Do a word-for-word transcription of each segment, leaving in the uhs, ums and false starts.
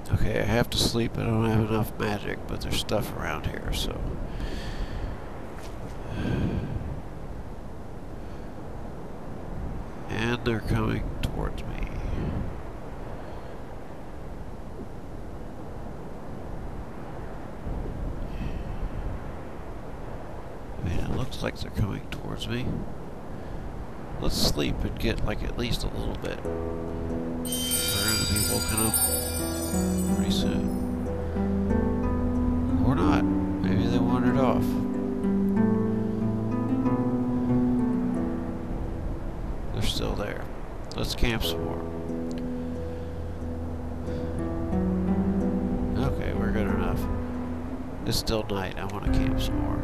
Okay, I have to sleep. I don't have enough magic, but there's stuff around here, so... And they're coming towards me. I mean, it looks like they're coming towards me. Let's sleep and get, like, at least a little bit. We're gonna be woken up pretty soon. Or not. Maybe they wandered off. They're still there. Let's camp some more. Okay, we're good enough. It's still night. I want to camp some more.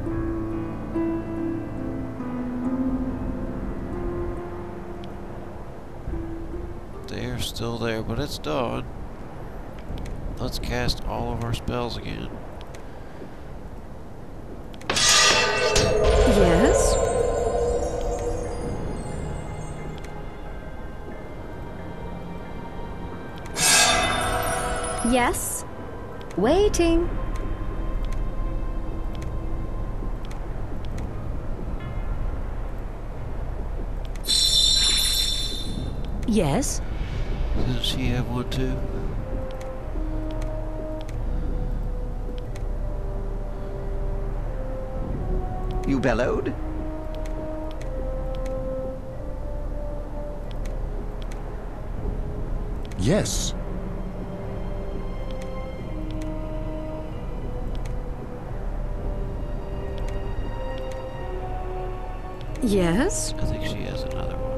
They're still there, but it's dawn. Let's cast all of our spells again. Yes? Yes? Waiting. Yes? Doesn't she have one too? You bellowed? Yes. Yes? I think she has another one.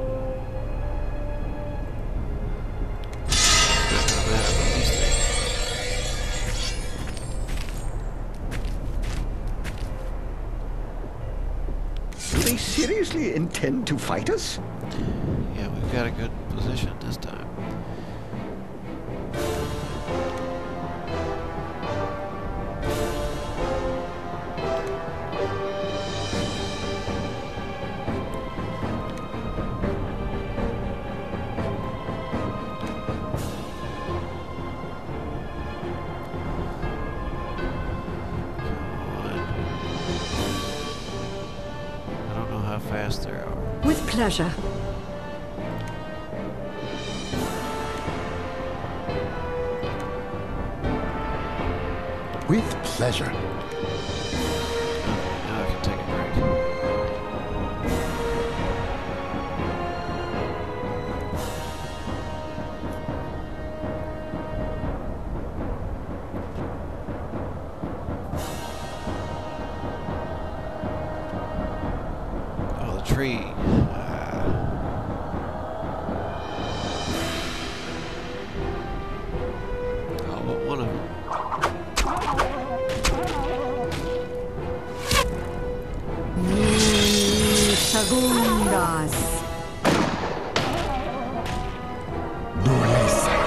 Doesn't matter what these things. Do they seriously intend to fight us? Yeah, we've got a good position this time. How fast they are. With pleasure. With pleasure. Okay, now I can take a break. Oh, the tree. Oh, but one of them. Segundas. Dureza.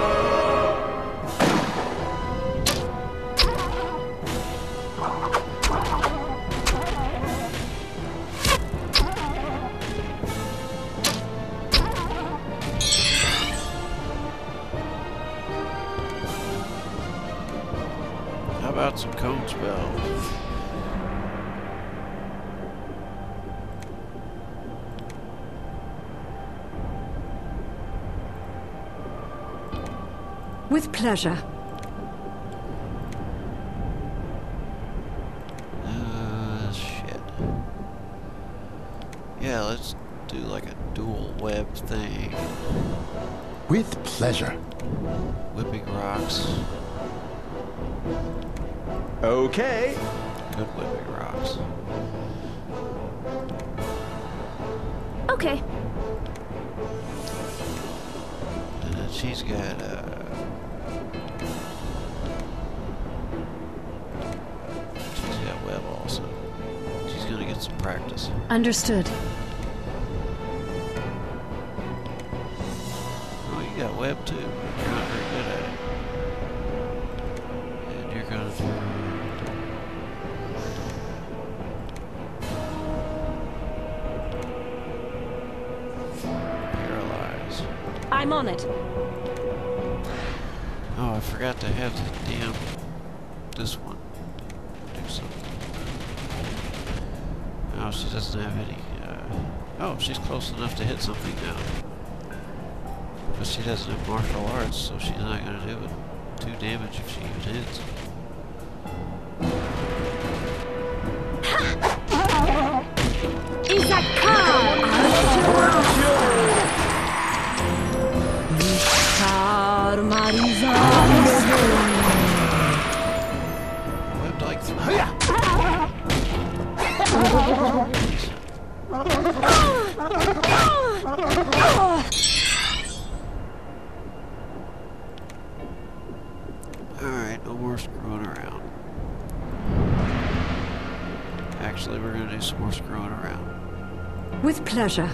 How about some cone spells? With pleasure. Uh, shit. Yeah, let's do like a dual web thing. With pleasure. Whipping rocks. Okay. Good whipping rocks. Okay. And then she's got, uh... she's got web also. She's gonna get some practice. Understood. Oh, you got web too. You're not very good at it. And you're gonna do... paralyze. I'm on it. Oh, I forgot to have the damn this one do something. Oh, she doesn't have any. Uh, oh, she's close enough to hit something now. But she doesn't have martial arts, so she's not going to do it. Two damage if she even hits. Webbed like three. Alright, no more screwing around. Actually, we're going to do some more screwing around. With pleasure.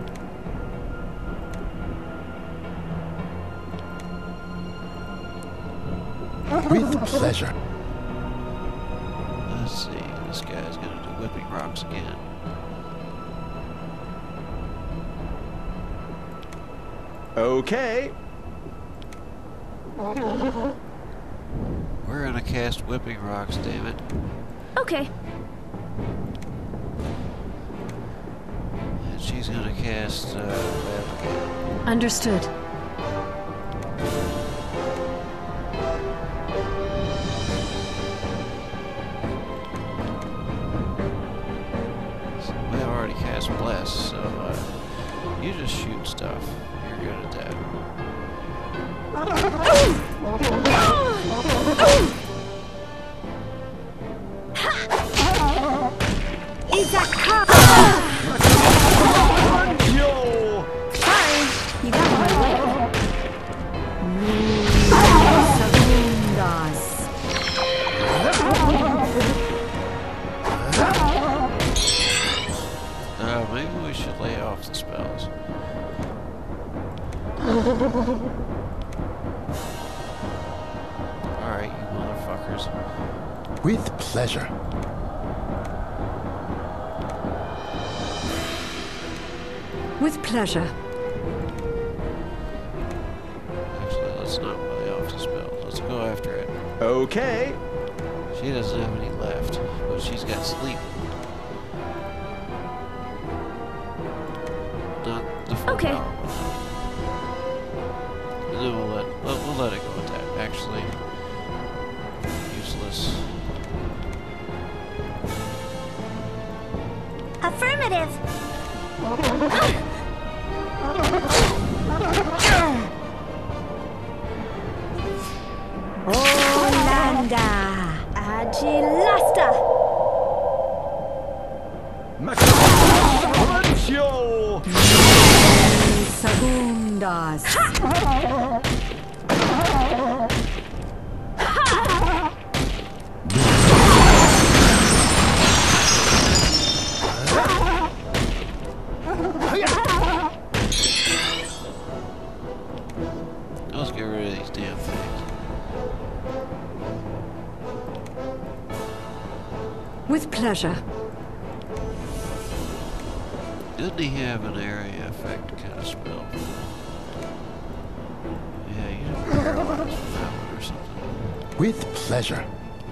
With pleasure. Let's see, this guy's going to do whipping rocks again. Okay. We're going to cast whipping rocks, damn it. Okay. And she's going to cast uh, web again. Understood. We already cast bless, so uh, you just shoot stuff. You're good at that. Yo! Sorry, you got my way. Uh, maybe we should lay off the spells. Alright, you motherfuckers. With pleasure. With pleasure. Actually, let's not lay off the spell. Let's go after it. Okay. She doesn't have any left, but she's got sleep. Not the full Okay. power one. And then we'll let, we'll, we'll let it go with that. Actually, useless. Affirmative. Olanda. Agilasta. Macchio! Segundas. Let's get rid of these damn things. With pleasure. Didn't he have an area effect kind of spell? Yeah, you don't paralyze with that one or something. With pleasure.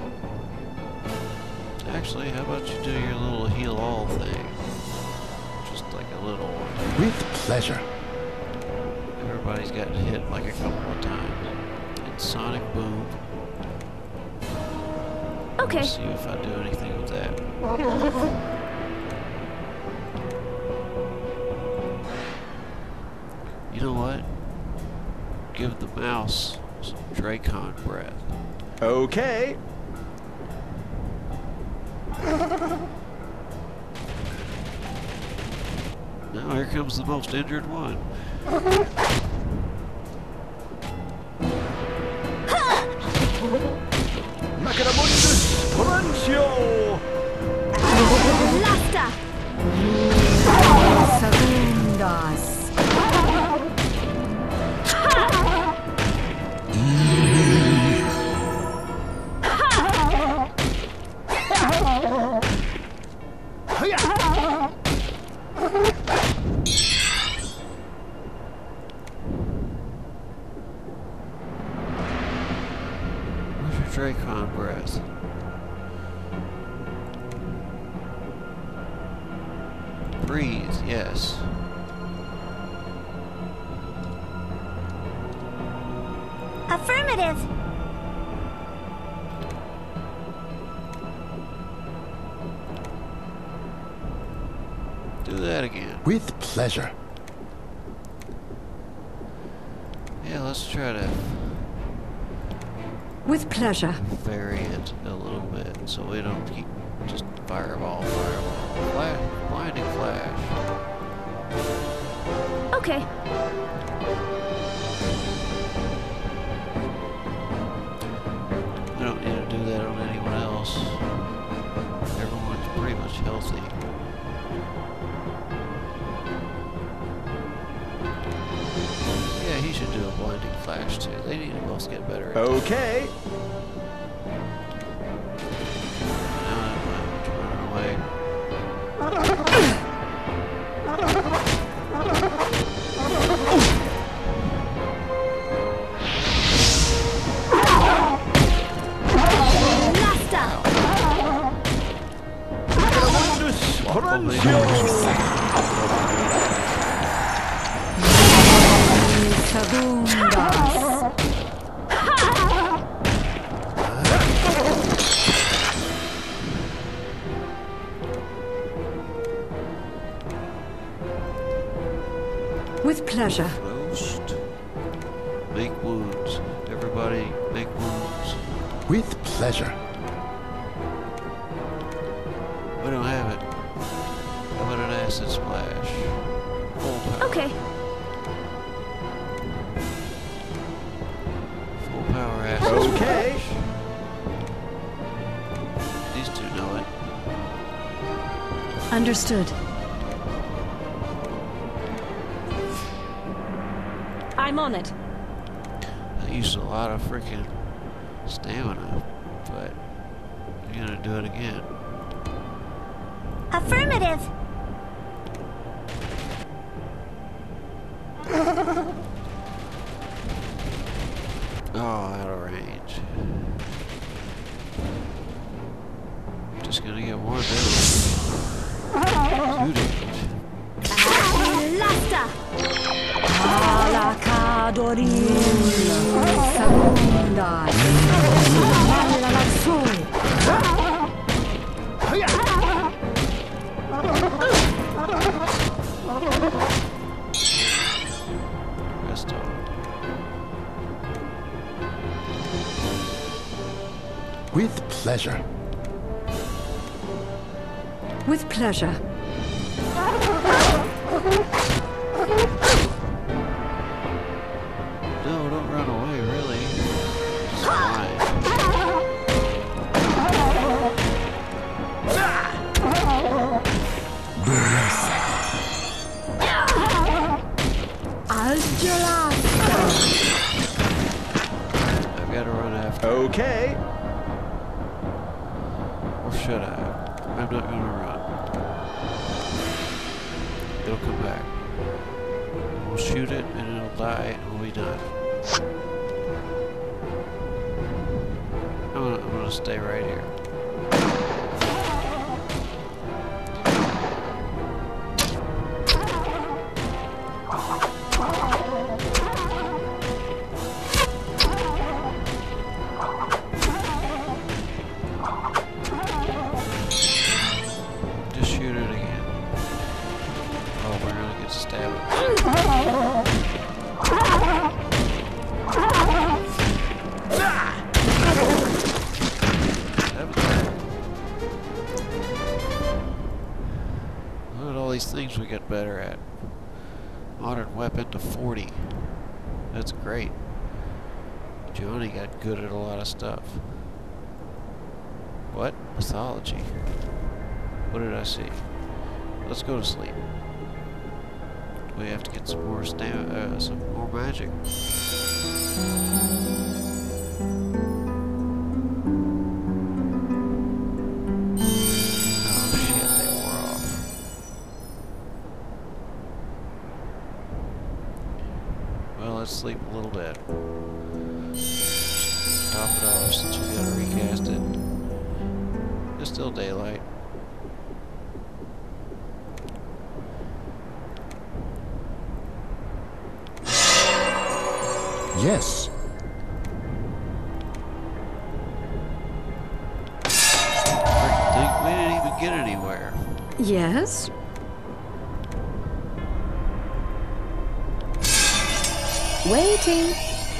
Actually, how about you do your little heal all thing? Just like a little one. With pleasure. Everybody's gotten hit like a couple of times. And Sonic Boom. Okay. Let's see if I do anything with that. You know what? Give the mouse some Dracon breath. Okay. Now here comes the most injured one. Macadamundus Torrentio! Lasta. Segundas. Dracon breath. Breathe, yes. Affirmative. Do that again. With pleasure. Yeah, let's try to With pleasure. vary it a little bit so we don't keep just fireball, fireball, flash, blinding flash. Okay. We don't need to do that on anyone else. Everyone's pretty much healthy. Yeah, he should do a blinding flash too. They need to both get better at it. Okay. Now I'm running away. Lasta. Mundus Horensio. Segundas. With pleasure. Roast. Make wounds. Everybody, make wounds. With pleasure. We don't have it. How about an acid splash? Full power. Okay. Full power acid Okay. splash. These two know it. Understood. I'm on it. I used a lot of freaking stamina, but I'm gonna do it again. Affirmative. Oh, out of range. Just gonna get one damage. Two damage. Lasta. Alacadorin. Segundas. Malalaxul. Rest of it. With pleasure. With pleasure. No, don't run away, really. Just fly. Algelasta. I've got to run after. Okay. Or should I? I'm not gonna run. It'll come back. We'll shoot it and it'll die and we'll be done. I'm gonna, I'm gonna stay right here. Just shoot it again. Oh, we're gonna get stabbed. That was bad. Look at all these things we get better at. Modern weapon to forty. That's great. Johnny got good at a lot of stuff. What? Mythology. What did I see? Let's go to sleep. We have to get some more stam uh, some more magic. Oh shit, they wore off. Well, let's sleep a little bit. top it off since we gotta recast it. It's still daylight. Yes. Freaking thing, we didn't even get anywhere. Yes? Waiting.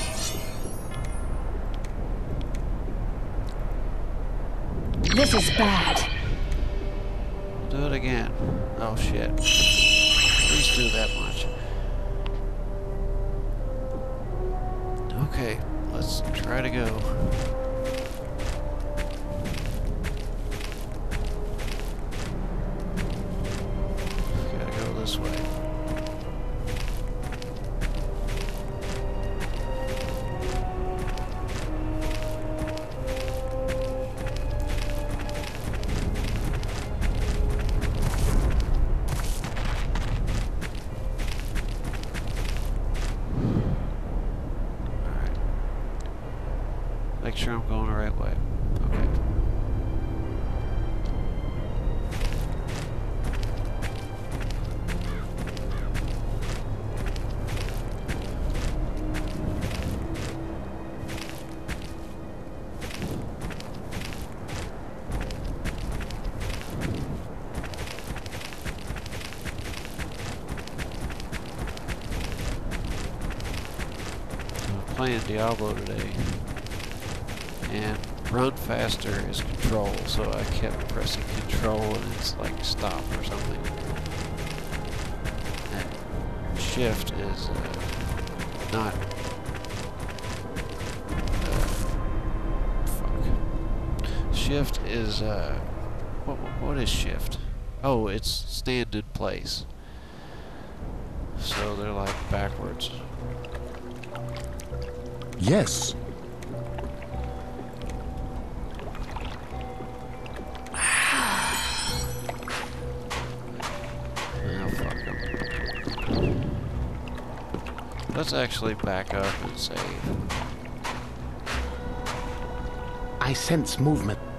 This is bad. Do it again. Oh shit. Please do that much. Okay, let's try to go. Gotta go this way. Make sure I'm going the right way. Okay. I'm playing Diablo today. And run faster is control, so I kept pressing control and it's like stop or something. And shift is uh, not. Uh, fuck. Shift is. Uh, what, what is shift? Oh, it's stand in place. So they're like backwards. Yes. Let's actually back up and save. I sense movement.